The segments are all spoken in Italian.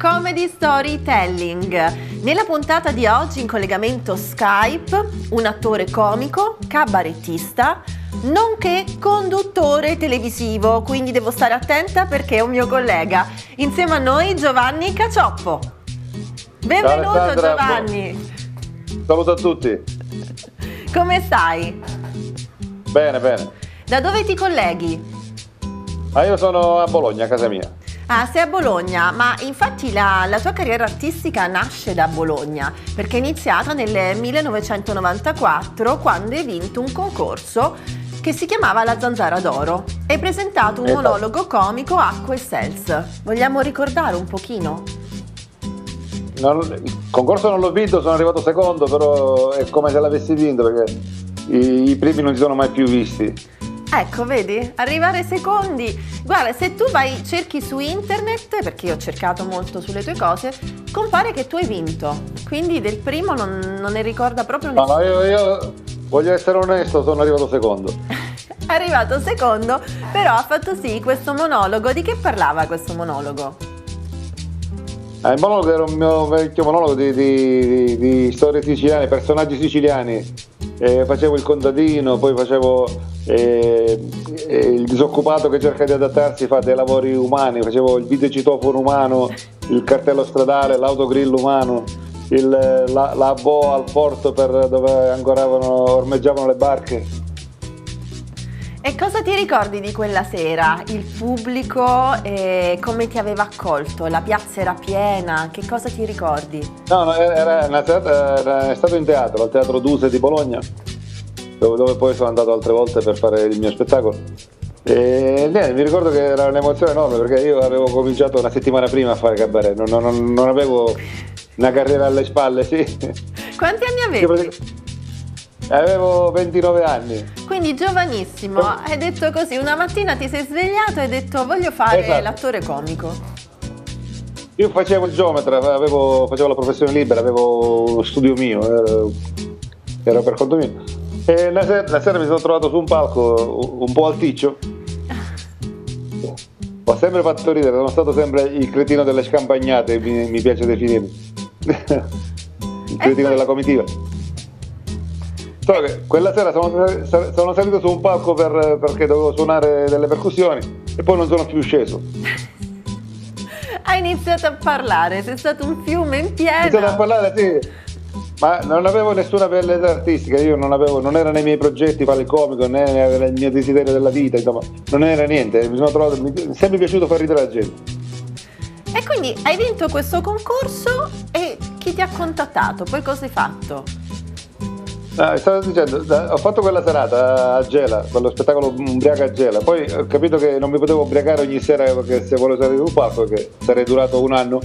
Comedy Storytelling. Nella puntata di oggi in collegamento Skype un attore comico, cabarettista, nonché conduttore televisivo, quindi devo stare attenta perché è un mio collega. Insieme a noi Giovanni Cacioppo. Benvenuto. Ciao, Giovanni. Saluto a tutti. Come stai? Bene, bene. Da dove ti colleghi? Io sono a Bologna, a casa mia. Ah, sei a Bologna, ma infatti la tua carriera artistica nasce da Bologna, perché è iniziata nel 1994 quando hai vinto un concorso che si chiamava La Zanzara d'Oro. Hai presentato un monologo comico Acqua e Sels. Vogliamo ricordare un pochino? Il concorso non l'ho vinto, sono arrivato secondo, però è come se l'avessi vinto perché i primi non si sono mai più visti. Ecco, vedi? Arrivare secondi. Guarda, se tu cerchi su internet, perché io ho cercato molto sulle tue cose, compare che tu hai vinto. Quindi del primo non ne ricorda proprio nessuno. No, io voglio essere onesto, sono arrivato secondo. Arrivato secondo, però ha fatto sì questo monologo. Di che parlava questo monologo? Il monologo era un mio vecchio monologo di storie siciliane, personaggi siciliani. Facevo il contadino, poi facevo il disoccupato che cerca di adattarsi, fa dei lavori umani, facevo il videocitofono umano, il cartello stradale, l'autogrill umano, la boa al porto per dove ormeggiavano le barche. E cosa ti ricordi di quella sera? Il pubblico come ti aveva accolto? La piazza era piena? Che cosa ti ricordi? No, era stato in teatro, al Teatro Duse di Bologna, dove poi sono andato altre volte per fare il mio spettacolo. E mi ricordo che era un'emozione enorme perché io avevo cominciato una settimana prima a fare cabaret, non avevo una carriera alle spalle, sì. Quanti anni avevi? Avevo 29 anni. Quindi giovanissimo, hai detto così, una mattina ti sei svegliato e hai detto voglio fare l'attore comico. Io facevo il geometra, facevo la professione libera, avevo uno studio mio, ero per conto mio. E la sera mi sono trovato su un palco un po' alticcio. Ho sempre fatto ridere, sono stato sempre il cretino delle scampagnate, mi piace definirmi. Il cretino della comitiva. So che quella sera sono salito su un palco perché dovevo suonare delle percussioni e poi non sono più sceso. Hai iniziato a parlare, sei stato un fiume in piena. Ho iniziato a parlare, sì, ma non avevo nessuna bellezza artistica, non era nei miei progetti fare il comico, né era il mio desiderio della vita, insomma, non era niente, mi è sempre piaciuto far ridere la gente. E quindi hai vinto questo concorso e chi ti ha contattato? Poi cosa hai fatto? Stavo dicendo, ho fatto quella serata a Gela, quello spettacolo Ubriaca a Gela, poi ho capito che non mi potevo ubriacare ogni sera perché se volevo salire sul palco, che sarei durato un anno,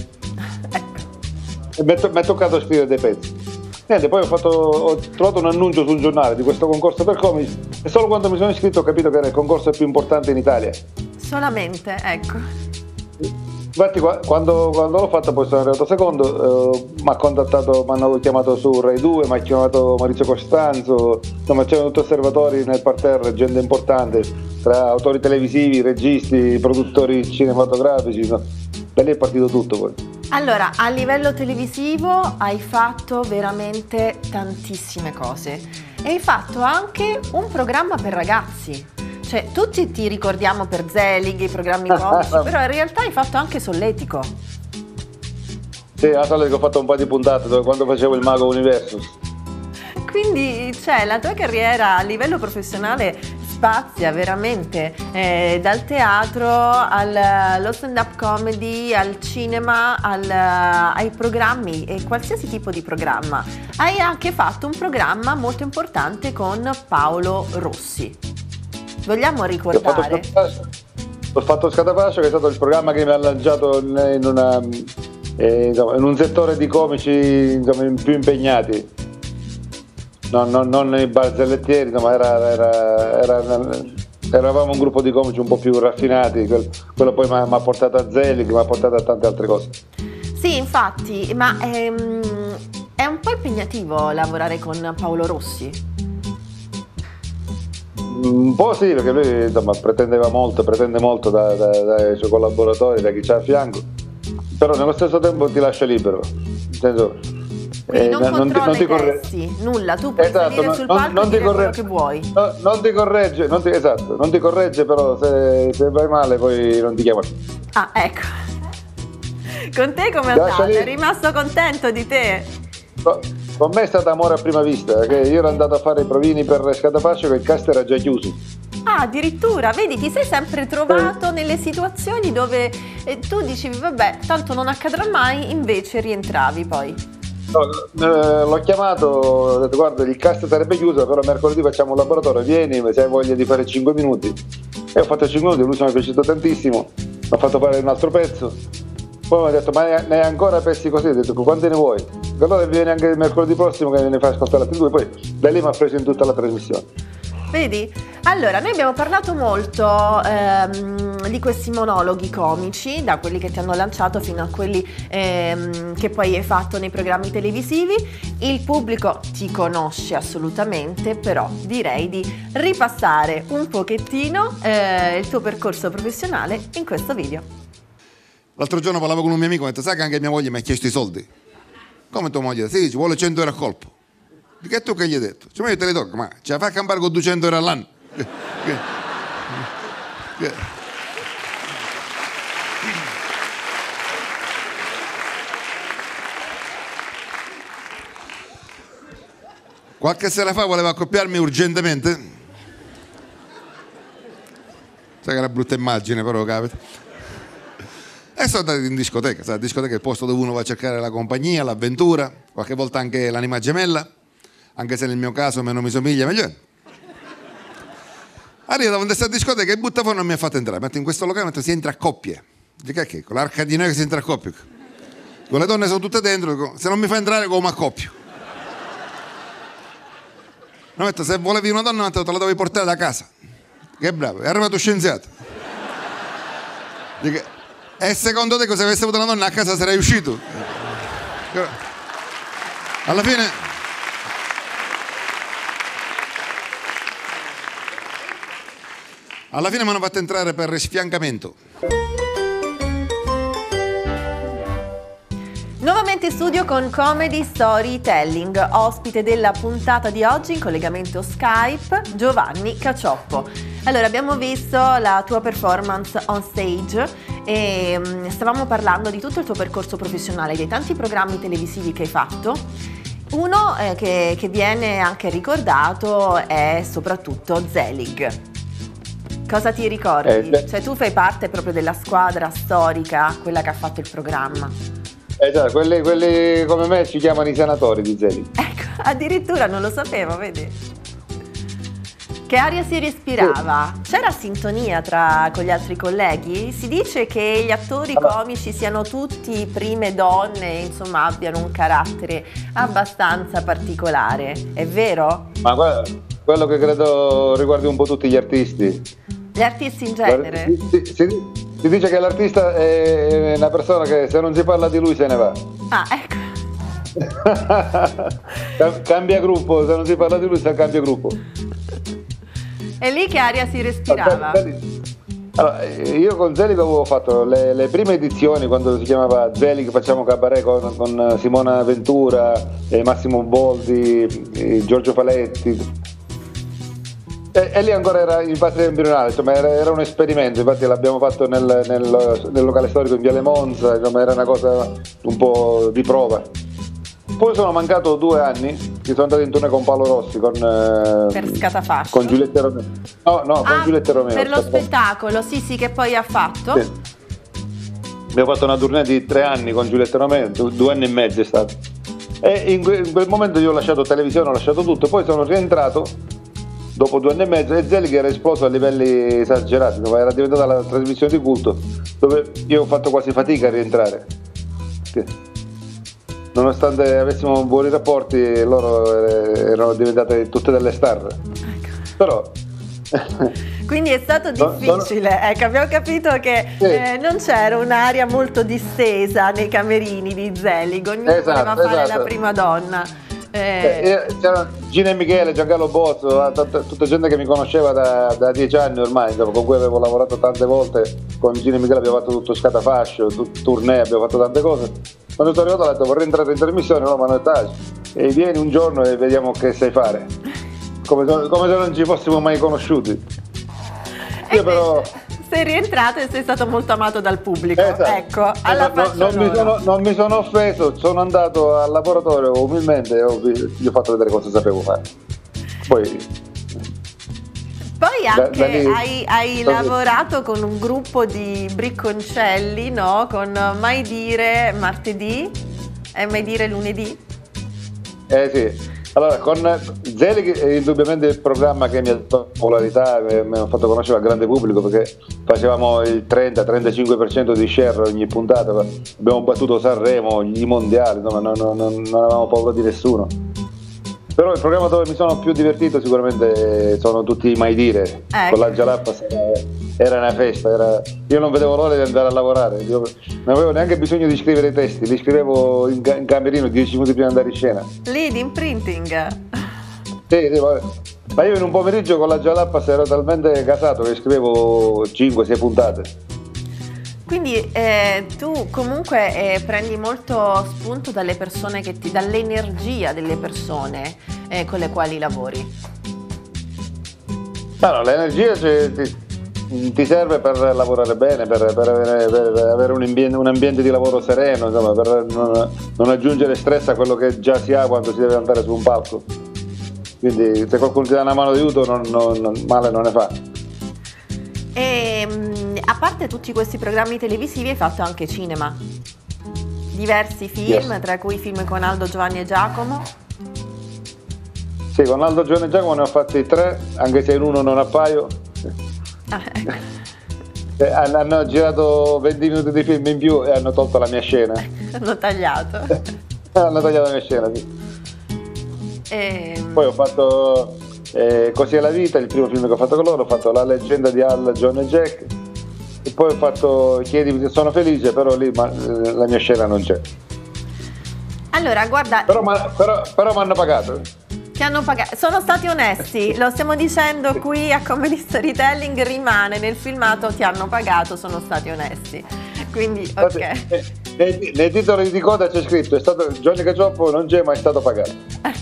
e mi è toccato scrivere dei pezzi. Niente, poi ho trovato un annuncio sul giornale di questo concorso per comici e solo quando mi sono iscritto ho capito che era il concorso più importante in Italia. Solamente, ecco. Infatti quando l'ho fatto poi sono arrivato secondo, mi hanno chiamato su Rai 2, mi ha chiamato Maurizio Costanzo, insomma c'erano tutti osservatori nel parterre, gente importante, tra autori televisivi, registi, produttori cinematografici, no? Da lì è partito tutto poi. Allora, a livello televisivo hai fatto veramente tantissime cose e hai fatto anche un programma per ragazzi. Cioè, tutti ti ricordiamo per Zelig, i programmi comici, però in realtà hai fatto anche Solletico. Sì, a Solletico ho fatto un po' di puntate quando facevo il Mago Universus. Quindi, la tua carriera a livello professionale spazia veramente dal teatro allo stand-up comedy, al cinema, ai programmi e qualsiasi tipo di programma. Hai anche fatto un programma molto importante con Paolo Rossi. Vogliamo ricordare? Ho fatto Scatafascio, che è stato il programma che mi ha lanciato in un settore di comici più impegnati, non i barzellettieri, ma eravamo un gruppo di comici un po' più raffinati. Quello poi mi ha portato a Zelig, mi ha portato a tante altre cose. Sì, infatti, ma è un po' impegnativo lavorare con Paolo Rossi. Un po' sì, perché lui pretende molto dai suoi collaboratori, da chi c'ha a fianco. però nello stesso tempo ti lascia libero, nel senso, quindi non controlla i testi, nulla, tu puoi salire sul palco e dire quello che vuoi. Non ti corregge, esatto, non ti corregge, però se vai male poi non ti chiama. Ah, ecco. Con te com'è andato? È rimasto contento di te? Con me è stato amore a prima vista, che io ero andato a fare i provini per Scatapascio che il cast era già chiuso. Ah, addirittura, vedi, ti sei sempre trovato nelle situazioni dove tu dicevi vabbè, tanto non accadrà mai, invece rientravi poi. No, l'ho chiamato, ho detto guarda il cast sarebbe chiuso, però mercoledì facciamo un laboratorio, vieni se hai voglia di fare 5 minuti. E ho fatto 5 minuti, lui mi è piaciuto tantissimo, ho fatto fare un altro pezzo. Poi mi ha detto ma ne hai ancora pezzi così? Ho detto quanti ne vuoi? Allora vieni anche mercoledì prossimo che ne fai ascoltare altri 2, poi da lì mi ha preso in tutta la trasmissione. Vedi? Allora, noi abbiamo parlato molto di questi monologhi comici, da quelli che ti hanno lanciato fino a quelli che poi hai fatto nei programmi televisivi. Il pubblico ti conosce assolutamente, però direi di ripassare un pochettino il tuo percorso professionale in questo video. L'altro giorno parlavo con un mio amico e mi ha detto sai che anche mia moglie mi ha chiesto i soldi. Come tua moglie? Sì, ci vuole 100 euro a colpo. Di che tu che gli hai detto? Cioè, ma io te le tocco, ma ce la fai a campare con 200 euro all'anno? Qualche sera fa voleva accoppiarmi urgentemente. Sai che è una brutta immagine, però capita. E sono andati in discoteca, sai, la discoteca è il posto dove uno va a cercare la compagnia, l'avventura, qualche volta anche l'anima gemella, anche se nel mio caso meno mi somiglia meglio è. Arriva davanti a questa discoteca e butta fuori non mi ha fatto entrare, in questo locale si entra a coppie. Dico che con l'arca di noi che si entra a coppie. Con le donne sono tutte dentro, dico, se non mi fa entrare come accoppio. No, metto, se volevi una donna te la dovevi portare da casa. Che bravo, è arrivato scienziato. Dico, e secondo te se avessi avuto una donna a casa sarei uscito? Alla fine mi hanno fatto entrare per sfiancamento. Nuovamente in studio con Comedy Storytelling, ospite della puntata di oggi in collegamento Skype, Giovanni Cacioppo. Allora, abbiamo visto la tua performance on stage e stavamo parlando di tutto il tuo percorso professionale, dei tanti programmi televisivi che hai fatto. Uno che viene anche ricordato è soprattutto Zelig. Cosa ti ricordi? Cioè tu fai parte proprio della squadra storica, quella che ha fatto il programma. Già, quelli come me si chiamano i senatori di Zelig. Ecco, addirittura non lo sapevo, vedi? Che aria si respirava? C'era sintonia con gli altri colleghi? Si dice che gli attori comici siano tutti prime donne, insomma abbiano un carattere abbastanza particolare, è vero? Ma quello che credo riguardi un po' tutti gli artisti. Gli artisti in genere? Si dice che l'artista è una persona che se non si parla di lui se ne va. Ah, ecco. Cambia gruppo, se non si parla di lui cambia gruppo. E lì che aria si respirava? Allora, io con Zelig avevo fatto le prime edizioni quando si chiamava Zelig Facciamo Cabaret con Simona Ventura, Massimo Boldi, Giorgio Faletti. E lì ancora era in fase embrionale, insomma era un esperimento, infatti l'abbiamo fatto nel locale storico in Viale Monza, insomma era una cosa un po' di prova. Poi sono mancato 2 anni, che sono andato in tournée con Paolo Rossi, per Scatafascio. Con Giulietta Romeo. No, con Giulietta Romeo. Per lo spettacolo, sì, che poi ha fatto. Sì. Abbiamo fatto una tournée di 3 anni con Giulietta Romeo, 2 anni e mezzo è stato. E in quel momento io ho lasciato televisione, ho lasciato tutto, poi sono rientrato dopo 2 anni e mezzo e Zelig era esploso a livelli esagerati, era diventata la trasmissione di culto, dove io ho fatto quasi fatica a rientrare. Sì. Nonostante avessimo buoni rapporti, loro erano diventate tutte delle star. Ecco. Però quindi è stato difficile, ecco, abbiamo capito che non c'era un'area molto distesa nei camerini di Zelig, ognuno voleva fare la prima donna. C'era Gino e Michele, Giancarlo Bozzo, tutta gente che mi conosceva da 10 anni ormai, insomma, con cui avevo lavorato tante volte. Con Gino e Michele abbiamo fatto tutto Scatafascio, tournée, abbiamo fatto tante cose. Quando sono arrivato ho detto vorrei entrare in trasmissione, no, ma hanno detto e vieni un giorno e vediamo che sai fare, come se non ci fossimo mai conosciuti. Io però sei rientrato e sei stato molto amato dal pubblico. Esatto. Ecco, alla non mi sono offeso, sono andato al laboratorio umilmente e gli ho fatto vedere cosa sapevo fare. Poi anche hai lavorato con un gruppo di bricconcelli, no? Con Mai Dire martedì e Mai Dire lunedì. Sì. Allora, con Zelig è indubbiamente il programma che mi ha dato popolarità, mi ha fatto conoscere al grande pubblico, perché facevamo il 30-35% di share ogni puntata, abbiamo battuto Sanremo, i mondiali, insomma, non avevamo paura di nessuno. Però il programma dove mi sono più divertito sicuramente sono tutti i Mai Dire, con la Jalappas era una festa, io non vedevo l'ora di andare a lavorare, io non avevo neanche bisogno di scrivere i testi, li scrivevo in camerino 10 minuti prima di andare in scena. Lead imprinting. Sì, vabbè. Ma io in un pomeriggio con la Jalappas ero talmente casato che scrivevo 5-6 puntate. Quindi tu comunque prendi molto spunto dalle persone dall'energia delle persone con le quali lavori. No, l'energia ti serve per lavorare bene, per avere un ambiente di lavoro sereno, insomma, per non aggiungere stress a quello che già si ha quando si deve andare su un palco. Quindi se qualcuno ti dà una mano d'aiuto male non ne fa. E a parte tutti questi programmi televisivi hai fatto anche cinema, diversi film, yes, tra cui film con Aldo, Giovanni e Giacomo. Sì, con Aldo, Giovanni e Giacomo ne ho fatti 3, anche se in uno non appaio. Hanno girato 20 minuti di film in più e hanno tolto la mia scena. Hanno tagliato. Hanno tagliato la mia scena, sì. Poi ho fatto Così è la vita, il primo film che ho fatto con loro, ho fatto La leggenda di Al, John e Jack, e poi ho fatto Chiedimi se sono felice, però lì la mia scena non c'è. Allora, guarda, però mi hanno pagato. Ti hanno pagato, sono stati onesti, lo stiamo dicendo qui a Comedy Storytelling, rimane nel filmato, ti hanno pagato, sono stati onesti. Quindi, ok. Nei titoli di coda c'è scritto, è stato Johnny Cacioppo, non c'è, ma è stato pagato.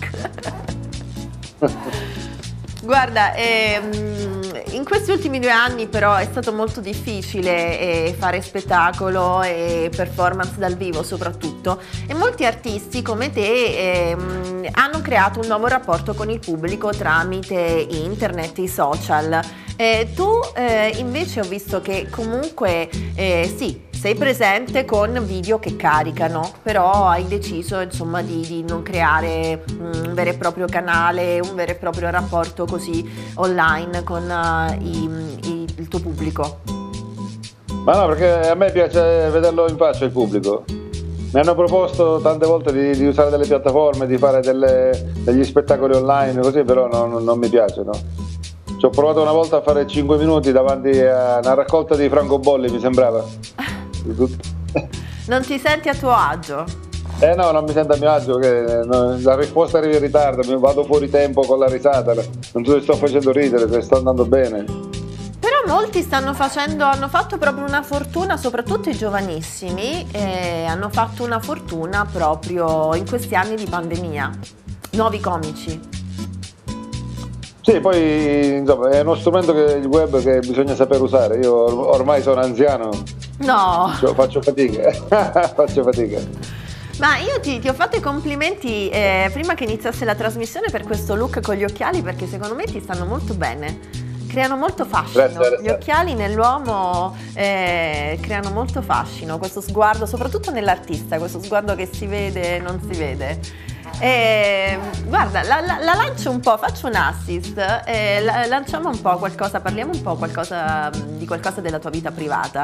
Guarda, in questi ultimi 2 anni però è stato molto difficile fare spettacolo e performance dal vivo soprattutto, e molti artisti come te hanno creato un nuovo rapporto con il pubblico tramite internet, i social. Tu invece ho visto che comunque sì, sei presente con video che caricano, però hai deciso insomma di non creare un vero e proprio canale, un vero e proprio rapporto così online con il tuo pubblico. Ma no, perché a me piace vederlo in faccia il pubblico. Mi hanno proposto tante volte di usare delle piattaforme, di fare degli spettacoli online così, però non mi piace, no? Ci ho provato una volta a fare 5 minuti davanti a una raccolta di francobolli, mi sembrava. Non ti senti a tuo agio? No, non mi sento a mio agio, che la risposta arriva in ritardo, mi vado fuori tempo con la risata, non so se sto facendo ridere, se sto andando bene. Però molti hanno fatto proprio una fortuna, soprattutto i giovanissimi, hanno fatto una fortuna proprio in questi anni di pandemia, nuovi comici. Sì, poi insomma è uno strumento che il web che bisogna saper usare. Io ormai sono anziano. No. Faccio fatica. Faccio fatica. Ma io ti ho fatto i complimenti prima che iniziasse la trasmissione per questo look con gli occhiali, perché secondo me ti stanno molto bene. Creano molto fascino. Grazie. Gli occhiali nell'uomo creano molto fascino, questo sguardo, soprattutto nell'artista, questo sguardo che si vede e non si vede. Guarda, la lancio un po', faccio un assist, lanciamo un po' qualcosa, parliamo un po' di qualcosa della tua vita privata.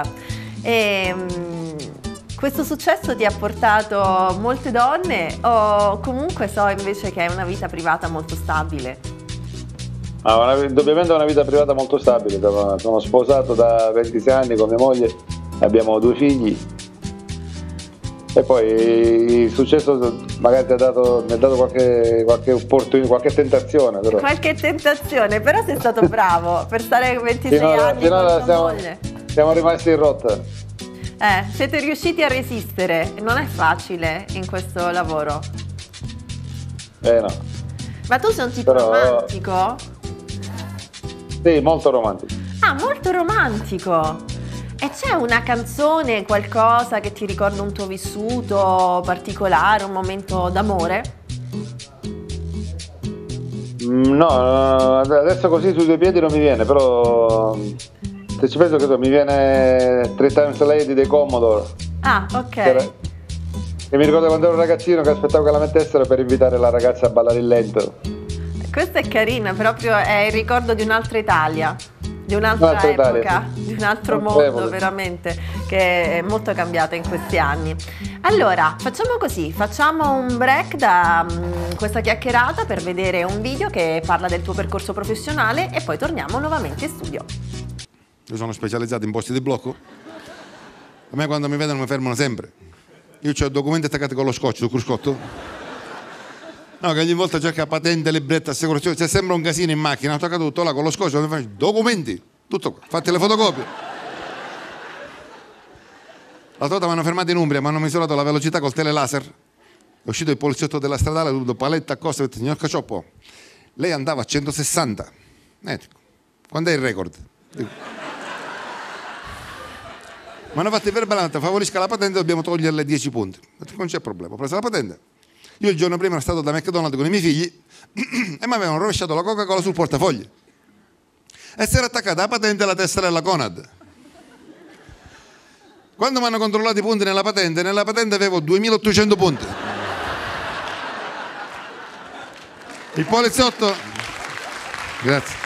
Questo successo ti ha portato molte donne, o comunque so invece che hai una vita privata molto stabile? Indubbiamente ho una vita privata molto stabile, sono sposato da 26 anni con mia moglie, abbiamo 2 figli. E poi il successo magari mi ha dato qualche opportunità, qualche tentazione. Però. Qualche tentazione, però sei stato bravo per stare 26 anni con tua moglie. Siamo rimasti in rotta. Siete riusciti a resistere, non è facile in questo lavoro. No. Ma tu sei un tipo romantico? Sì, molto romantico. Ah, molto romantico. E c'è una canzone, qualcosa che ti ricorda un tuo vissuto particolare, un momento d'amore? No, adesso così sui due piedi non mi viene, però se ci penso che mi viene Three Times Lady dei Commodore. Ah, ok. E mi ricordo quando ero ragazzino che aspettavo che la mettessero per invitare la ragazza a ballare il lento. Questa è carina, proprio è il ricordo di un'altra Italia, di un'altra epoca, Italia, sì. Di un altro mondo veramente, che è molto cambiata in questi anni. Allora, facciamo così, facciamo un break da questa chiacchierata per vedere un video che parla del tuo percorso professionale e poi torniamo nuovamente in studio. Io sono specializzato in posti di blocco. A me quando mi vedono mi fermano sempre. Io ho documenti attaccati con lo scotch sul cruscotto. No, che ogni volta cerca patente, libretta, assicurazione, c'è sempre un casino in macchina, ho attaccato tutto là con lo scotch, documenti, tutto qua, fate le fotocopie. L'altra volta mi hanno fermato in Umbria, mi hanno misurato la velocità col telelaser, è uscito il poliziotto della stradale, tutto paletta accosta, ho detto, signor Cacioppo, lei andava a 160, quando è il record? Mi hanno fatto il verbale, favorisca la patente, dobbiamo toglierle 10 punti. Ho detto, non c'è problema, ho preso la patente. Io il giorno prima ero stato da McDonald's con i miei figli e mi avevano rovesciato la Coca-Cola sul portafogli. E si era attaccata la patente alla tesserella Conad. Quando mi hanno controllato i punti nella patente avevo 2800 punti. Il poliziotto... Grazie.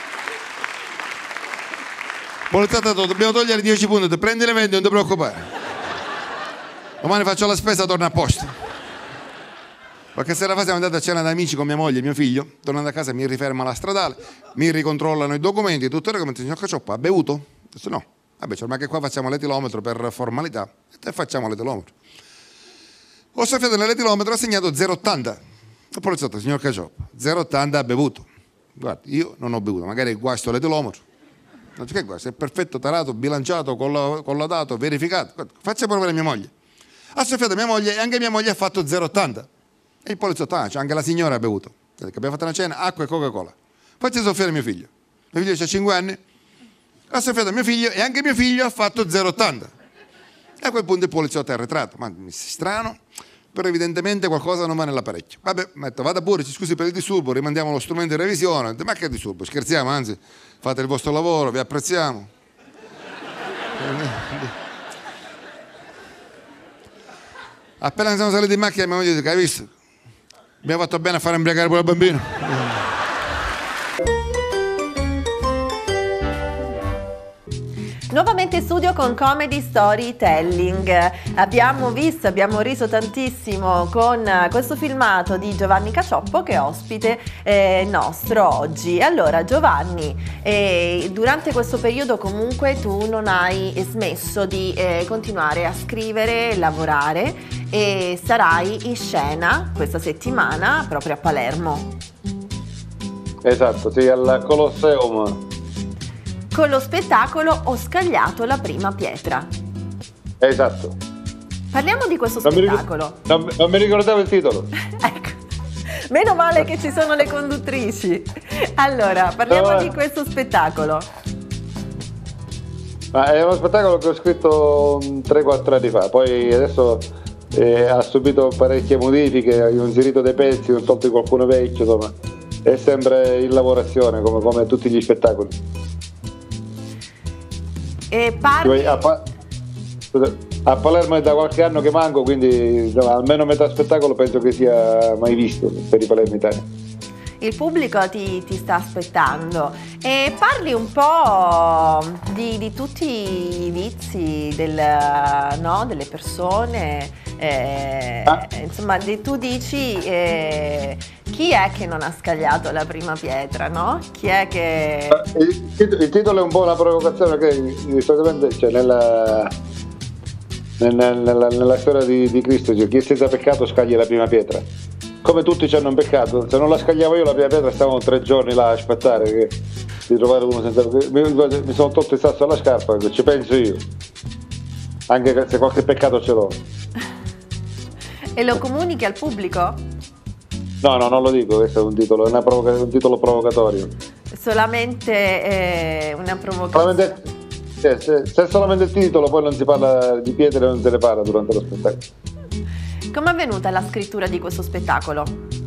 Il poliziotto ha detto, dobbiamo togliere 10 punti, prendi le 20, non ti preoccupare. Domani faccio la spesa, torno a posto. Qualche sera fa siamo andati a cena da amici con mia moglie e mio figlio, tornando a casa mi riferma la stradale, mi ricontrollano i documenti, tutto il regolamento, signor Cacioppo, ha bevuto? Ho detto no, vabbè, cioè, ma che qua facciamo l'etilometro per formalità, e facciamo l'etilometro. Ho soffiato nell'etilometro, ha segnato 0,80. Il poliziotto, signor Cacioppo, 0,80 ha bevuto. Guarda, io non ho bevuto, magari è guasto l'etilometro. Non c'è che guasto, è perfetto, tarato, bilanciato, colladato, verificato. Guarda, faccia provare mia moglie. Ha soffiato mia moglie e anche mia moglie ha fatto 0,80. E il poliziotto, c'è anche la signora ha bevuto. Abbiamo fatto una cena, acqua e Coca-Cola. Faccia soffiare mio figlio. Mio figlio ha 5 anni, ha soffiato mio figlio e anche mio figlio ha fatto 0,80. E a quel punto il poliziotto è arretrato. Ma mi sembra strano, però evidentemente qualcosa non va nell'apparecchio. Vabbè, mi ha detto, vada pure, ci scusi per il disturbo, rimandiamo lo strumento in revisione. Ma che disturbo? Scherziamo, anzi, fate il vostro lavoro, vi apprezziamo. Appena siamo saliti in macchina, mia moglie dice, hai visto? Abbiamo fatto bene a fare imbriacare pure il bambino. Nuovamente in studio con Comedy Storytelling. Abbiamo riso tantissimo con questo filmato di Giovanni Cacioppo che è ospite nostro oggi. Allora Giovanni, durante questo periodo comunque tu non hai smesso di continuare a scrivere, lavorare e sarai in scena questa settimana proprio a Palermo. Esatto, sì, al Colosseum. Con lo spettacolo Ho scagliato la prima pietra. Esatto. Parliamo di questo spettacolo. Non mi ricordavo il titolo. Ecco, meno male che ci sono le conduttrici. Allora, parliamo di questo spettacolo. Ma è uno spettacolo che ho scritto 3-4 anni fa, poi adesso ha subito parecchie modifiche, ho inserito dei pezzi, ho tolto qualcuno vecchio, insomma. È sempre in lavorazione come tutti gli spettacoli. E parli... A Palermo è da qualche anno che manco, quindi insomma, almeno metà spettacolo penso che sia mai visto per i palermitani. Il pubblico ti sta aspettando e parli un po' di tutti i vizi delle persone, insomma tu dici chi è che non ha scagliato la prima pietra, no? Chi è che... Il titolo è un po' una provocazione perché solitamente nella storia di Cristo, cioè, chi è senza peccato scagli la prima pietra. Come tutti ci hanno un peccato, se non la scagliavo io la prima pietra stavamo 3 giorni là a aspettare di trovare uno senza peccato. Mi sono tolto il sasso alla scarpa, ci penso io, anche se qualche peccato ce l'ho. E lo comunichi al pubblico? No, non lo dico, questo è un titolo, un titolo provocatorio. Solamente una provocazione. Se solamente il titolo, poi non si parla di pietre, non se ne parla durante lo spettacolo. Come è avvenuta la scrittura di questo spettacolo?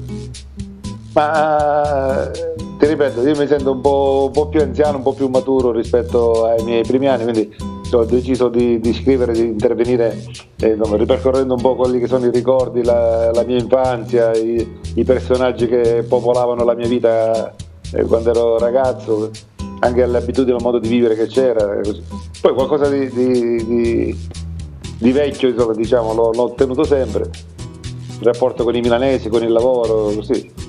Ma ti ripeto, io mi sento un po' più anziano, un po' più maturo rispetto ai miei primi anni, quindi ho deciso di scrivere, di intervenire, ripercorrendo un po' quelli che sono i ricordi, la mia infanzia, i personaggi che popolavano la mia vita quando ero ragazzo, anche le abitudini, il modo di vivere che c'era. Poi qualcosa di vecchio, insomma, diciamo, l'ho ottenuto sempre, il rapporto con i milanesi, con il lavoro, così.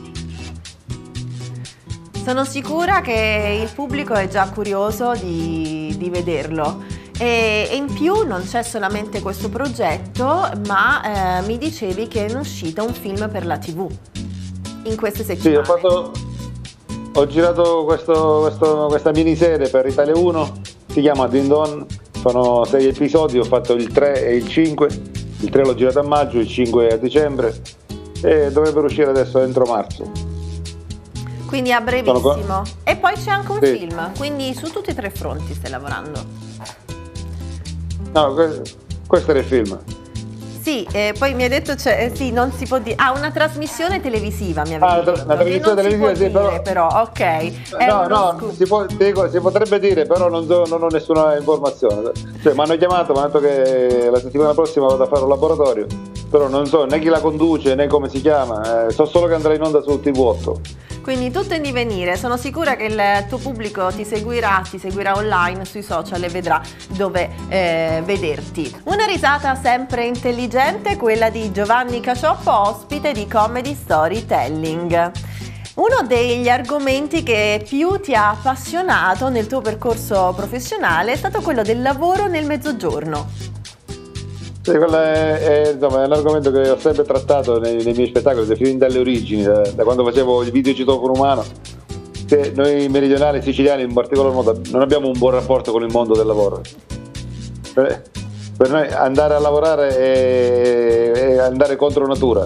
Sono sicura che il pubblico è già curioso di vederlo. E in più non c'è solamente questo progetto, ma mi dicevi che è in uscita un film per la TV in queste settimane. Sì, ho girato questa miniserie per Italia 1, si chiama Din Don, sono 6 episodi, ho fatto il 3 e il 5, il 3 l'ho girato a maggio, il 5 a dicembre e dovrebbero uscire adesso entro marzo. Quindi a brevissimo. E poi c'è anche un film, quindi su tutti e 3 fronti stai lavorando. No, questo era il film. Sì, poi mi hai detto, sì, non si può dire. Ah, una trasmissione televisiva mi avevi detto. Una trasmissione televisiva, sì, però ok. Si potrebbe dire, però non ho nessuna informazione. Cioè, mi hanno chiamato, mi hanno detto che la settimana prossima vado a fare un laboratorio, però non so né chi la conduce né come si chiama, so solo che andrà in onda su TV8. Quindi tutto in divenire, sono sicura che il tuo pubblico ti seguirà online, sui social e vedrà dove vederti. Una risata sempre intelligente, quella di Giovanni Cacioppo, ospite di Comedy Storytelling. Uno degli argomenti che più ti ha appassionato nel tuo percorso professionale è stato quello del lavoro nel mezzogiorno. Sì, quello è un argomento che ho sempre trattato nei miei spettacoli, fin dalle origini, da quando facevo il videocitofono umano. Che noi meridionali siciliani in particolar modo non abbiamo un buon rapporto con il mondo del lavoro. Per noi andare a lavorare è andare contro natura.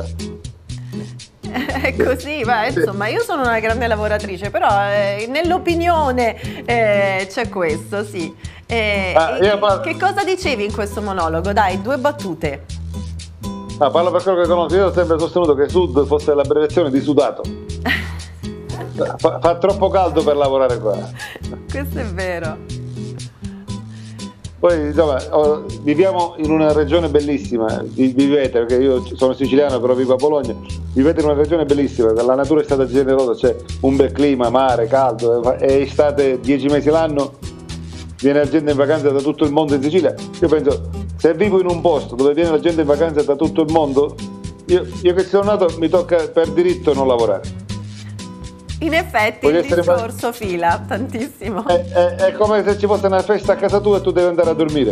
È così, insomma, io sono una grande lavoratrice, però nell'opinione c'è questo, sì. Che cosa dicevi in questo monologo? Dai, 2 battute. Parlo per quello che conosco, io ho sempre sostenuto che Sud fosse l'abbreviazione di sudato. Fa troppo caldo per lavorare qua. Questo è vero. Poi insomma, viviamo in una regione bellissima, vivete, perché io sono siciliano però vivo a Bologna, vivete in una regione bellissima, la natura è stata generosa, c'è un bel clima, mare, caldo, è estate 10 mesi l'anno, viene la gente in vacanza da tutto il mondo in Sicilia. Io penso, se vivo in un posto dove viene la gente in vacanza da tutto il mondo, io che sono nato mi tocca per diritto non lavorare. In effetti il discorso fila tantissimo. È come se ci fosse una festa a casa tua e tu devi andare a dormire.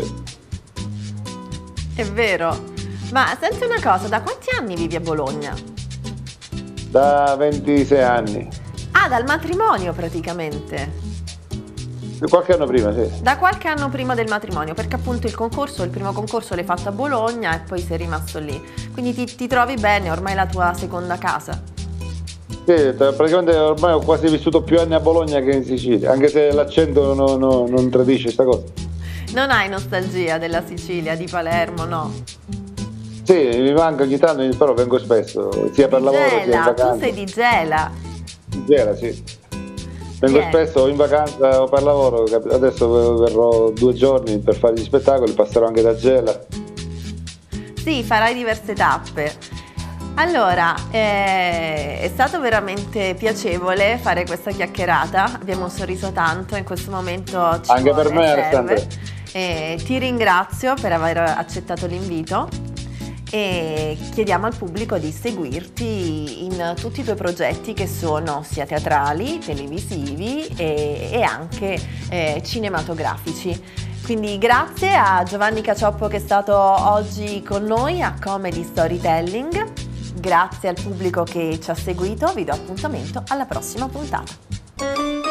È vero. Ma senti una cosa, da quanti anni vivi a Bologna? Da 26 anni. Ah, dal matrimonio praticamente. Qualche anno prima, sì. Da qualche anno prima del matrimonio, perché appunto il primo concorso l'hai fatto a Bologna e poi sei rimasto lì. Quindi ti trovi bene, ormai è la tua seconda casa. Sì, praticamente ormai ho quasi vissuto più anni a Bologna che in Sicilia, anche se l'accento non tradisce questa cosa. Non hai nostalgia della Sicilia, di Palermo, no? Sì, mi manca ogni tanto, però vengo spesso, sia per lavoro sia in vacanza. Tu sei di Gela. Di Gela, sì. Vengo spesso in vacanza o per lavoro, adesso verrò 2 giorni per fare gli spettacoli, passerò anche da Gela. Sì, farai diverse tappe. Allora, è stato veramente piacevole fare questa chiacchierata, abbiamo sorriso tanto, in questo momento ci anche per me, Alessandra. Ti ringrazio per aver accettato l'invito e chiediamo al pubblico di seguirti in tutti i tuoi progetti che sono sia teatrali, televisivi e anche cinematografici. Quindi grazie a Giovanni Cacioppo che è stato oggi con noi a Comedy Storytelling, grazie al pubblico che ci ha seguito, vi do appuntamento alla prossima puntata.